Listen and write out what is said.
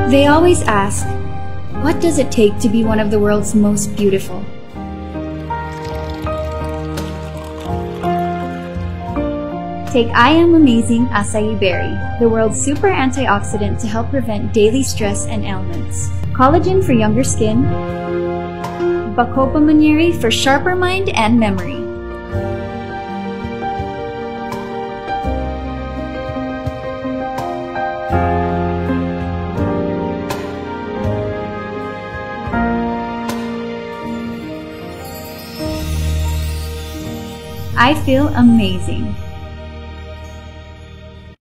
They always ask, what does it take to be one of the world's most beautiful? Take I Am Amazing Acai Berry, the world's super antioxidant to help prevent daily stress and ailments. Collagen for younger skin. Bacopa Manieri for sharper mind and memory. I feel amazing.